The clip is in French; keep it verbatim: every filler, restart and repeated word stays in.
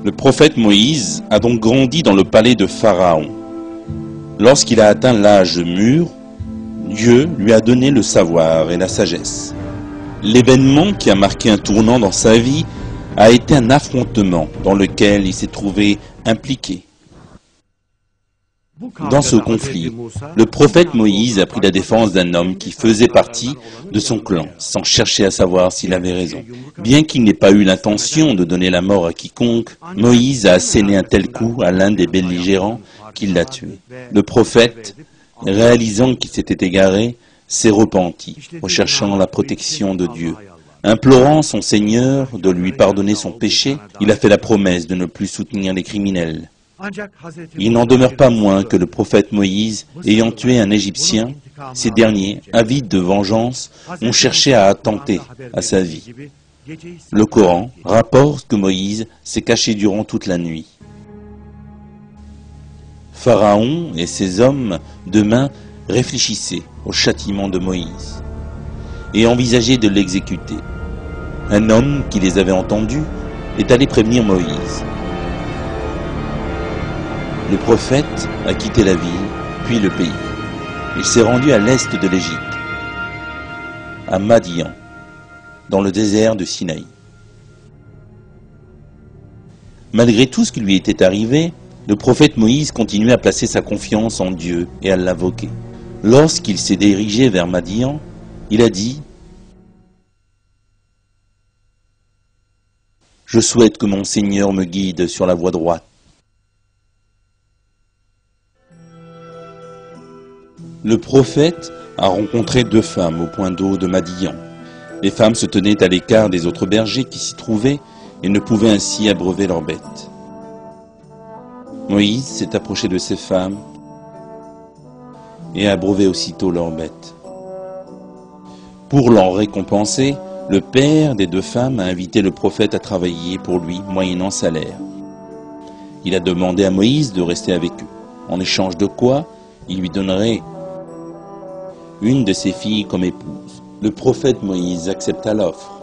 Le prophète Moïse a donc grandi dans le palais de Pharaon. Lorsqu'il a atteint l'âge mûr, Dieu lui a donné le savoir et la sagesse. L'événement qui a marqué un tournant dans sa vie a été un affrontement dans lequel il s'est trouvé impliqué. Dans ce conflit, le prophète Moïse a pris la défense d'un homme qui faisait partie de son clan, sans chercher à savoir s'il avait raison. Bien qu'il n'ait pas eu l'intention de donner la mort à quiconque, Moïse a asséné un tel coup à l'un des belligérants qu'il l'a tué. Le prophète, réalisant qu'il s'était égaré, s'est repenti, recherchant la protection de Dieu. Implorant son Seigneur de lui pardonner son péché, il a fait la promesse de ne plus soutenir les criminels. Il n'en demeure pas moins que le prophète Moïse, ayant tué un Égyptien, ces derniers, avides de vengeance, ont cherché à attenter à sa vie. Le Coran rapporte que Moïse s'est caché durant toute la nuit. Pharaon et ses hommes de main réfléchissaient au châtiment de Moïse et envisageaient de l'exécuter. Un homme qui les avait entendus est allé prévenir Moïse. Le prophète a quitté la ville, puis le pays. Il s'est rendu à l'est de l'Égypte, à Madian, dans le désert de Sinaï. Malgré tout ce qui lui était arrivé, le prophète Moïse continuait à placer sa confiance en Dieu et à l'invoquer. Lorsqu'il s'est dirigé vers Madian, il a dit « Je souhaite que mon Seigneur me guide sur la voie droite. » Le prophète a rencontré deux femmes au point d'eau de Madian. Les femmes se tenaient à l'écart des autres bergers qui s'y trouvaient et ne pouvaient ainsi abreuver leurs bêtes. Moïse s'est approché de ces femmes et a abreuvé aussitôt leurs bêtes. Pour l'en récompenser, le père des deux femmes a invité le prophète à travailler pour lui moyennant salaire. Il a demandé à Moïse de rester avec eux, en échange de quoi il lui donnerait une de ses filles comme épouse. Le prophète Moïse accepta l'offre.